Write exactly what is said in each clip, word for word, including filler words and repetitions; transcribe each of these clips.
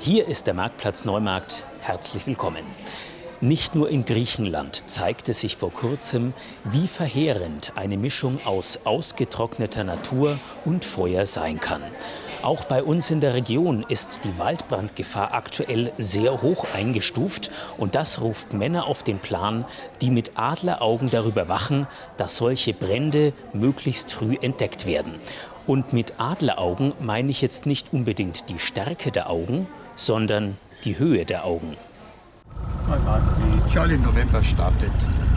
Hier ist der Marktplatz Neumarkt. Herzlich willkommen. Nicht nur in Griechenland zeigte sich vor kurzem, wie verheerend eine Mischung aus ausgetrockneter Natur und Feuer sein kann. Auch bei uns in der Region ist die Waldbrandgefahr aktuell sehr hoch eingestuft. Und das ruft Männer auf den Plan, die mit Adleraugen darüber wachen, dass solche Brände möglichst früh entdeckt werden. Und mit Adleraugen meine ich jetzt nicht unbedingt die Stärke der Augen, sondern die Höhe der Augen. Die Charlie November startet.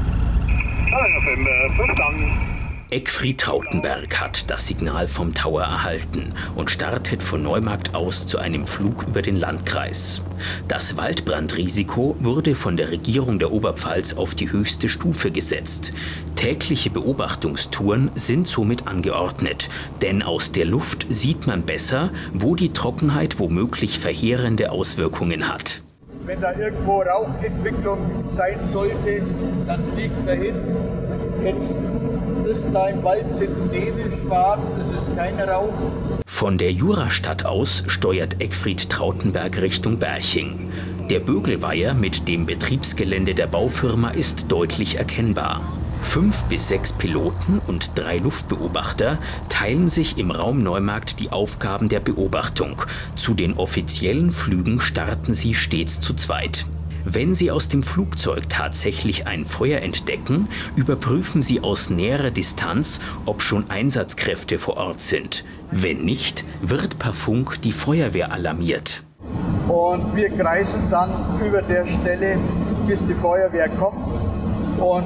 Charlie November, verstanden. Eckfried Trautenberg hat das Signal vom Tower erhalten und startet von Neumarkt aus zu einem Flug über den Landkreis. Das Waldbrandrisiko wurde von der Regierung der Oberpfalz auf die höchste Stufe gesetzt. Tägliche Beobachtungstouren sind somit angeordnet, denn aus der Luft sieht man besser, wo die Trockenheit womöglich verheerende Auswirkungen hat. Wenn da irgendwo Rauchentwicklung sein sollte, dann fliegt man hin. Jetzt, das da im Wald sind Nebelschwaden, das ist kein Rauch. Von der Jurastadt aus steuert Eckfried Trautenberg Richtung Berching. Der Bögelweiher mit dem Betriebsgelände der Baufirma ist deutlich erkennbar. Fünf bis sechs Piloten und drei Luftbeobachter teilen sich im Raum Neumarkt die Aufgaben der Beobachtung. Zu den offiziellen Flügen starten sie stets zu zweit. Wenn sie aus dem Flugzeug tatsächlich ein Feuer entdecken, überprüfen sie aus näherer Distanz, ob schon Einsatzkräfte vor Ort sind. Wenn nicht, wird per Funk die Feuerwehr alarmiert. Und wir kreisen dann über der Stelle, bis die Feuerwehr kommt, und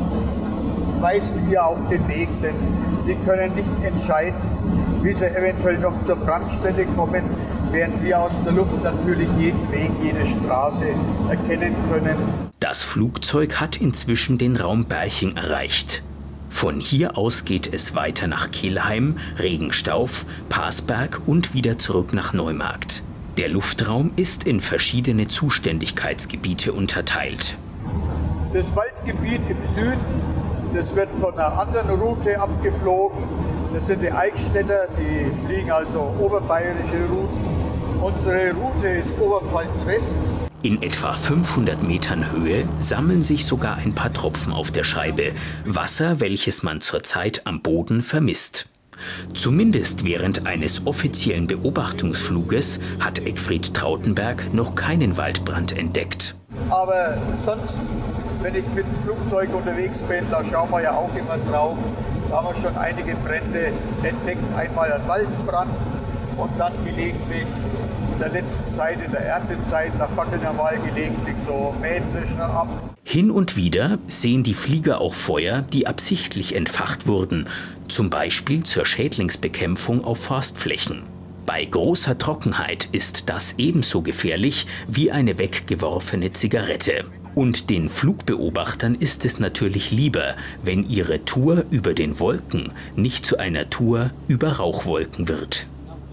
weisen wir auch den Weg, denn die können nicht entscheiden, wie sie eventuell noch zur Brandstelle kommen, während wir aus der Luft natürlich jeden Weg, jede Straße erkennen können. Das Flugzeug hat inzwischen den Raum Berching erreicht. Von hier aus geht es weiter nach Kelheim, Regenstauf, Parsberg und wieder zurück nach Neumarkt. Der Luftraum ist in verschiedene Zuständigkeitsgebiete unterteilt. Das Waldgebiet im Süden, das wird von einer anderen Route abgeflogen. Das sind die Eichstätter, die fliegen also oberbayerische Routen. Unsere Route ist Oberpfalz-West. In etwa fünfhundert Metern Höhe sammeln sich sogar ein paar Tropfen auf der Scheibe. Wasser, welches man zurzeit am Boden vermisst. Zumindest während eines offiziellen Beobachtungsfluges hat Eckfried Trautenberg noch keinen Waldbrand entdeckt. Aber sonst, wenn ich mit dem Flugzeug unterwegs bin, da schauen wir ja auch immer drauf. Da haben wir schon einige Brände entdeckt. Einmal ein Waldbrand und dann gelegentlich in der letzten Zeit, in der Erntezeit, da fackeln ja mal gelegentlich so Mähdrescher ab. Hin und wieder sehen die Flieger auch Feuer, die absichtlich entfacht wurden, zum Beispiel zur Schädlingsbekämpfung auf Forstflächen. Bei großer Trockenheit ist das ebenso gefährlich wie eine weggeworfene Zigarette. Und den Flugbeobachtern ist es natürlich lieber, wenn ihre Tour über den Wolken nicht zu einer Tour über Rauchwolken wird.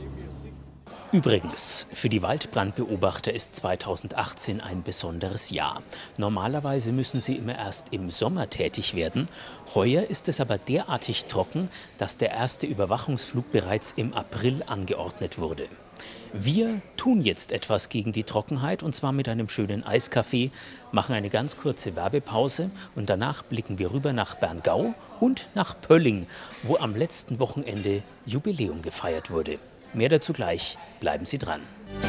Übrigens, für die Waldbrandbeobachter ist zweitausendachtzehn ein besonderes Jahr. Normalerweise müssen sie immer erst im Sommer tätig werden. Heuer ist es aber derartig trocken, dass der erste Überwachungsflug bereits im April angeordnet wurde. Wir tun jetzt etwas gegen die Trockenheit, und zwar mit einem schönen Eiskaffee, machen eine ganz kurze Werbepause und danach blicken wir rüber nach Berngau und nach Pölling, wo am letzten Wochenende Jubiläum gefeiert wurde. Mehr dazu gleich. Bleiben Sie dran.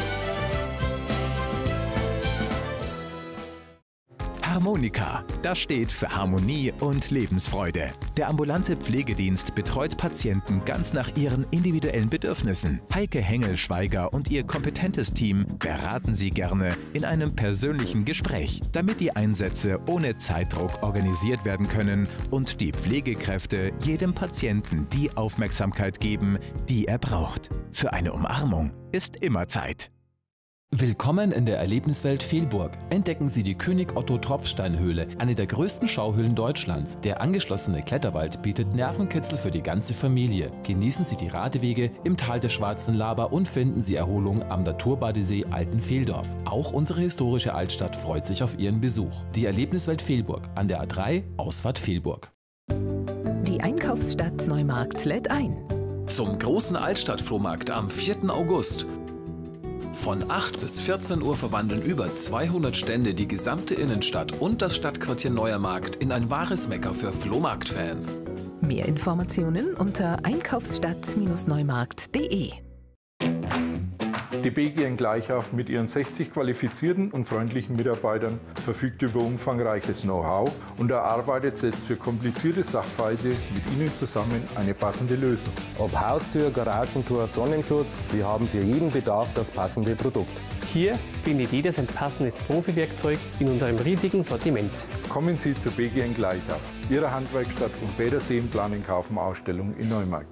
Harmonika, das steht für Harmonie und Lebensfreude. Der ambulante Pflegedienst betreut Patienten ganz nach ihren individuellen Bedürfnissen. Heike Hengel-Schweiger und ihr kompetentes Team beraten Sie gerne in einem persönlichen Gespräch, damit die Einsätze ohne Zeitdruck organisiert werden können und die Pflegekräfte jedem Patienten die Aufmerksamkeit geben, die er braucht. Für eine Umarmung ist immer Zeit. Willkommen in der Erlebniswelt Fehlburg. Entdecken Sie die König-Otto-Tropfsteinhöhle, eine der größten Schauhöhlen Deutschlands. Der angeschlossene Kletterwald bietet Nervenkitzel für die ganze Familie. Genießen Sie die Radewege im Tal der Schwarzen Laber und finden Sie Erholung am Naturbadesee Altenfehldorf. Auch unsere historische Altstadt freut sich auf Ihren Besuch. Die Erlebniswelt Fehlburg an der A drei, Ausfahrt Fehlburg. Die Einkaufsstadt Neumarkt lädt ein. Zum großen Altstadtflohmarkt am vierten August. Von acht bis vierzehn Uhr verwandeln über zweihundert Stände die gesamte Innenstadt und das Stadtquartier Neuermarkt in ein wahres Mekka für Flohmarktfans. Mehr Informationen unter einkaufsstadt Neumarkt punkt de. Die B G N Gleichauf mit ihren sechzig qualifizierten und freundlichen Mitarbeitern verfügt über umfangreiches Know-how und erarbeitet selbst für komplizierte Sachverhalte mit Ihnen zusammen eine passende Lösung. Ob Haustür, Garagentor, Sonnenschutz, wir haben für jeden Bedarf das passende Produkt. Hier findet jeder sein passendes Profi-Werkzeug in unserem riesigen Sortiment. Kommen Sie zur B G N Gleichauf, Ihrer Handwerkstatt und Bäderseen Planen Kaufen Ausstellung in Neumarkt.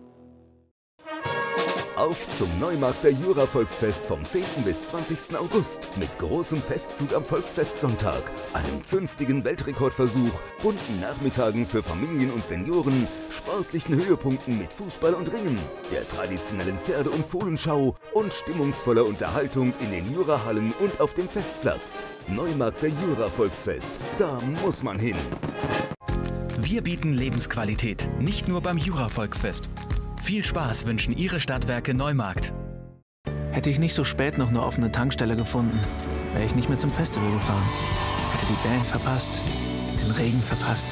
Auf zum Neumarkt der Jura Volksfest vom zehnten bis zwanzigsten August mit großem Festzug am Volksfestsonntag, einem zünftigen Weltrekordversuch, bunten Nachmittagen für Familien und Senioren, sportlichen Höhepunkten mit Fußball und Ringen, der traditionellen Pferde- und Fohlenschau und stimmungsvoller Unterhaltung in den Jurahallen und auf dem Festplatz. Neumarkt der Jura Volksfest, da muss man hin. Wir bieten Lebensqualität, nicht nur beim Jura Volksfest. Viel Spaß wünschen Ihre Stadtwerke Neumarkt. Hätte ich nicht so spät noch eine offene Tankstelle gefunden, wäre ich nicht mehr zum Festival gefahren. Hätte die Band verpasst, den Regen verpasst.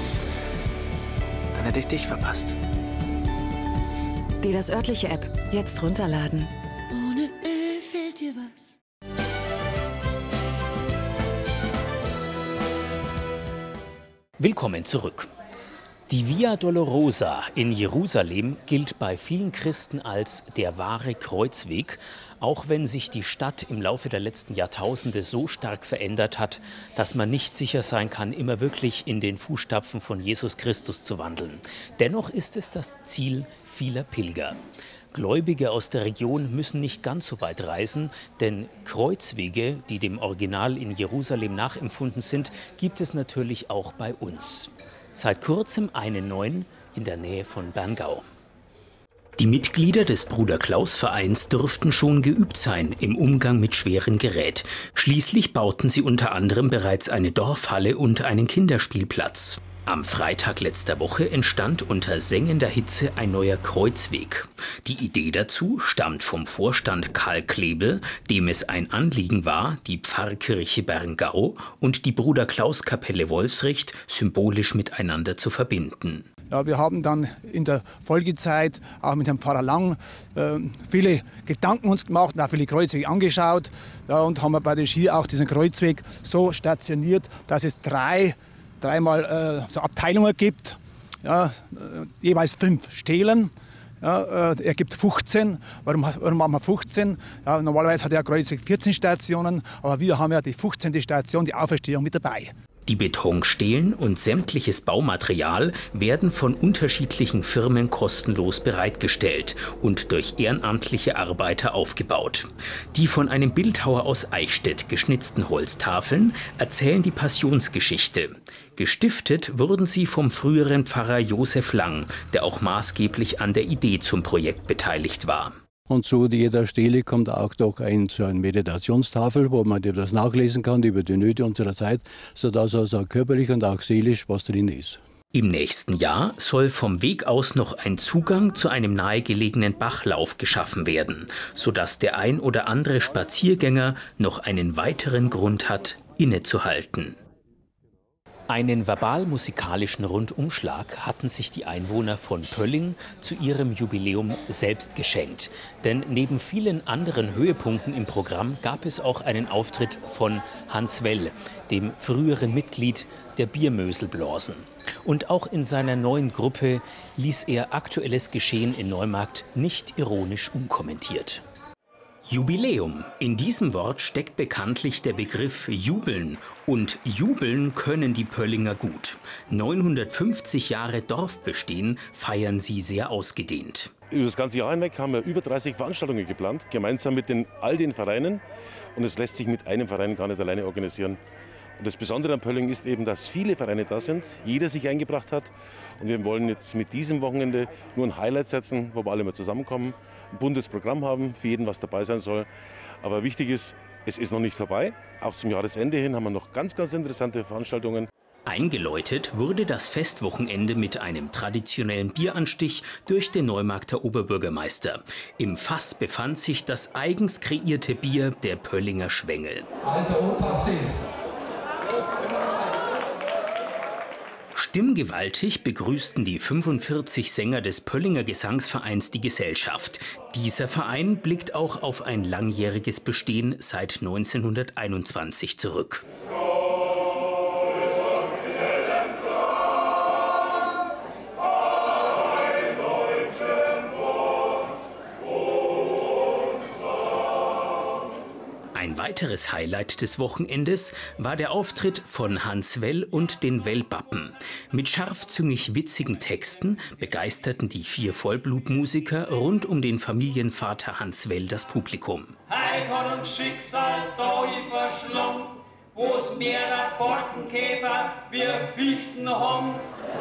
Dann hätte ich dich verpasst. Die das örtliche App jetzt runterladen. Ohne Ö fehlt dir was. Willkommen zurück. Die Via Dolorosa in Jerusalem gilt bei vielen Christen als der wahre Kreuzweg, auch wenn sich die Stadt im Laufe der letzten Jahrtausende so stark verändert hat, dass man nicht sicher sein kann, immer wirklich in den Fußstapfen von Jesus Christus zu wandeln. Dennoch ist es das Ziel vieler Pilger. Gläubige aus der Region müssen nicht ganz so weit reisen, denn Kreuzwege, die dem Original in Jerusalem nachempfunden sind, gibt es natürlich auch bei uns. Seit kurzem einen neuen in der Nähe von Berngau. Die Mitglieder des Bruder-Klaus-Vereins dürften schon geübt sein im Umgang mit schwerem Gerät. Schließlich bauten sie unter anderem bereits eine Dorfhalle und einen Kinderspielplatz. Am Freitag letzter Woche entstand unter sengender Hitze ein neuer Kreuzweg. Die Idee dazu stammt vom Vorstand Karl Klebel, dem es ein Anliegen war, die Pfarrkirche Berngau und die Bruder-Klaus-Kapelle Wolfsricht symbolisch miteinander zu verbinden. Ja, wir haben dann in der Folgezeit auch mit Herrn Pfarrer Lang äh, viele Gedanken uns gemacht und auch viele Kreuzwege angeschaut. Ja, und haben wir praktisch hier auch diesen Kreuzweg so stationiert, dass es drei dreimal äh, so Abteilungen gibt, ja, äh, jeweils fünf Stelen. Ja, äh, er gibt fünfzehn. Warum, warum haben wir fünfzehn? Ja, normalerweise hat der Kreuzweg vierzehn Stationen, aber wir haben ja die fünfzehnte Station, die Auferstehung, mit dabei. Die Betonstelen und sämtliches Baumaterial werden von unterschiedlichen Firmen kostenlos bereitgestellt und durch ehrenamtliche Arbeiter aufgebaut. Die von einem Bildhauer aus Eichstätt geschnitzten Holztafeln erzählen die Passionsgeschichte. Gestiftet wurden sie vom früheren Pfarrer Josef Lang, der auch maßgeblich an der Idee zum Projekt beteiligt war. Und zu jeder Stele kommt auch doch ein, so eine Meditationstafel, wo man das nachlesen kann über die Nöte unserer Zeit, sodass also körperlich und auch seelisch was drin ist. Im nächsten Jahr soll vom Weg aus noch ein Zugang zu einem nahegelegenen Bachlauf geschaffen werden, sodass der ein oder andere Spaziergänger noch einen weiteren Grund hat, innezuhalten. Einen verbal-musikalischen Rundumschlag hatten sich die Einwohner von Pölling zu ihrem Jubiläum selbst geschenkt. Denn neben vielen anderen Höhepunkten im Programm gab es auch einen Auftritt von Hans Well, dem früheren Mitglied der Biermöselblasen. Und auch in seiner neuen Gruppe ließ er aktuelles Geschehen in Neumarkt nicht ironisch unkommentiert. Jubiläum. In diesem Wort steckt bekanntlich der Begriff Jubeln. Und jubeln können die Pöllinger gut. neunhundertfünfzig Jahre Dorfbestehen feiern sie sehr ausgedehnt. Über das ganze Jahr hinweg haben wir über dreißig Veranstaltungen geplant, gemeinsam mit den, all den Vereinen. Und es lässt sich mit einem Verein gar nicht alleine organisieren. Und das Besondere an Pölling ist eben, dass viele Vereine da sind, jeder sich eingebracht hat. Und wir wollen jetzt mit diesem Wochenende nur ein Highlight setzen, wo wir alle mal zusammenkommen, ein buntes Programm haben, für jeden was dabei sein soll. Aber wichtig ist, es ist noch nicht vorbei. Auch zum Jahresende hin haben wir noch ganz, ganz interessante Veranstaltungen. Eingeläutet wurde das Festwochenende mit einem traditionellen Bieranstich durch den Neumarkter Oberbürgermeister. Im Fass befand sich das eigens kreierte Bier der Pöllinger Schwengel. Also unser Fest. Stimmgewaltig begrüßten die fünfundvierzig Sänger des Pöllinger Gesangsvereins die Gesellschaft. Dieser Verein blickt auch auf ein langjähriges Bestehen seit neunzehnhunderteinundzwanzig zurück. Ein weiteres Highlight des Wochenendes war der Auftritt von Hans Well und den Well-Bappen. Mit scharfzüngig witzigen Texten begeisterten die vier Vollblutmusiker rund um den Familienvater Hans Well das Publikum. Heit hat uns Schicksal da verschlungen, wo's mehr Borkenkäfer wir Fichten haben,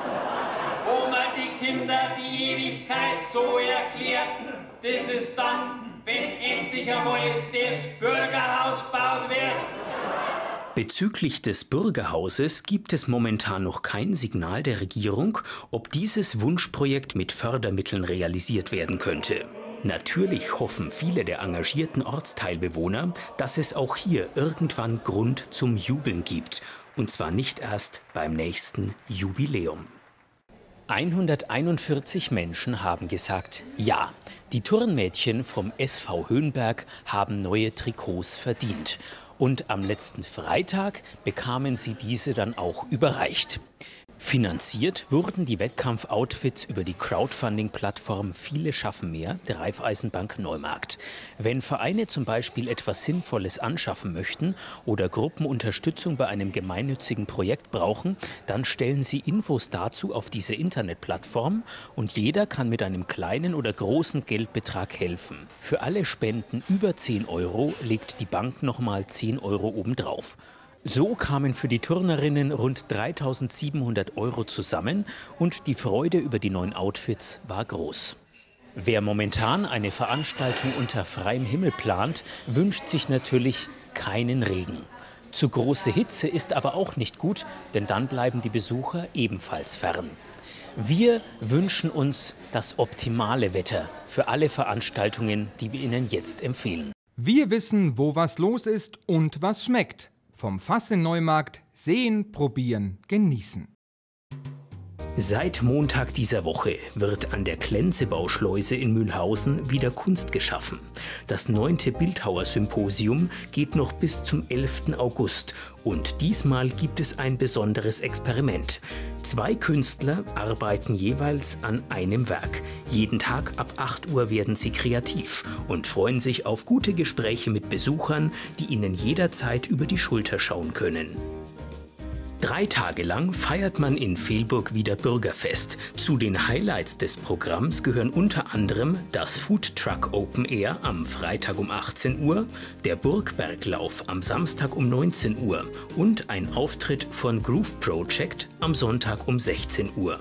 wo man die Kinder die Ewigkeit so erklärt, das ist dann, wenn endlich einmal das Bürgerhaus gebaut wird. Bezüglich des Bürgerhauses gibt es momentan noch kein Signal der Regierung, ob dieses Wunschprojekt mit Fördermitteln realisiert werden könnte. Natürlich hoffen viele der engagierten Ortsteilbewohner, dass es auch hier irgendwann Grund zum Jubeln gibt. Und zwar nicht erst beim nächsten Jubiläum. hunderteinundvierzig Menschen haben gesagt, ja, die Turnmädchen vom S V Höhenberg haben neue Trikots verdient. Und am letzten Freitag bekamen sie diese dann auch überreicht. Finanziert wurden die Wettkampf-Outfits über die Crowdfunding-Plattform Viele schaffen mehr der Raiffeisenbank Neumarkt. Wenn Vereine zum Beispiel etwas Sinnvolles anschaffen möchten oder Gruppen Unterstützung bei einem gemeinnützigen Projekt brauchen, dann stellen sie Infos dazu auf diese Internetplattform und jeder kann mit einem kleinen oder großen Geldbetrag helfen. Für alle Spenden über zehn Euro legt die Bank nochmal zehn Euro obendrauf. So kamen für die Turnerinnen rund dreitausendsiebenhundert Euro zusammen und die Freude über die neuen Outfits war groß. Wer momentan eine Veranstaltung unter freiem Himmel plant, wünscht sich natürlich keinen Regen. Zu große Hitze ist aber auch nicht gut, denn dann bleiben die Besucher ebenfalls fern. Wir wünschen uns das optimale Wetter für alle Veranstaltungen, die wir Ihnen jetzt empfehlen. Wir wissen, wo was los ist und was schmeckt. Vom Fass in Neumarkt sehen, probieren, genießen. Seit Montag dieser Woche wird an der Klenze-Bauschleuse in Mühlhausen wieder Kunst geschaffen. Das neunte Bildhauersymposium geht noch bis zum elften August und diesmal gibt es ein besonderes Experiment. Zwei Künstler arbeiten jeweils an einem Werk. Jeden Tag ab acht Uhr werden sie kreativ und freuen sich auf gute Gespräche mit Besuchern, die ihnen jederzeit über die Schulter schauen können. Drei Tage lang feiert man in Velburg wieder Bürgerfest. Zu den Highlights des Programms gehören unter anderem das Food Truck Open Air am Freitag um achtzehn Uhr, der Burgberglauf am Samstag um neunzehn Uhr und ein Auftritt von Groove Project am Sonntag um sechzehn Uhr.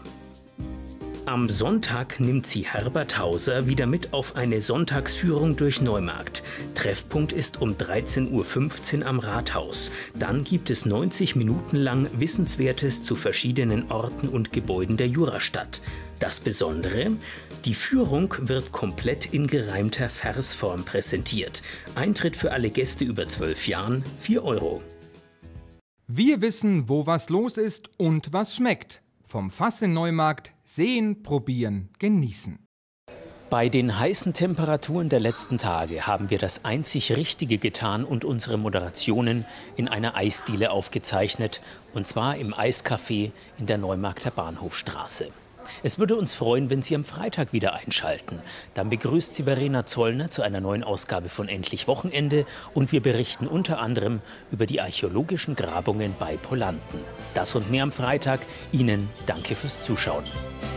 Am Sonntag nimmt sie Herbert Hauser wieder mit auf eine Sonntagsführung durch Neumarkt. Treffpunkt ist um dreizehn Uhr fünfzehn am Rathaus. Dann gibt es neunzig Minuten lang Wissenswertes zu verschiedenen Orten und Gebäuden der Jurastadt. Das Besondere: die Führung wird komplett in gereimter Versform präsentiert. Eintritt für alle Gäste über zwölf Jahren vier Euro. Wir wissen, wo was los ist und was schmeckt. Vom Fass in Neumarkt sehen, probieren, genießen. Bei den heißen Temperaturen der letzten Tage haben wir das einzig Richtige getan und unsere Moderationen in einer Eisdiele aufgezeichnet, und zwar im Eiscafé in der Neumarkter Bahnhofstraße. Es würde uns freuen, wenn Sie am Freitag wieder einschalten. Dann begrüßt Sie Verena Zollner zu einer neuen Ausgabe von Endlich Wochenende und wir berichten unter anderem über die archäologischen Grabungen bei Pollanten. Das und mehr am Freitag. Ihnen danke fürs Zuschauen.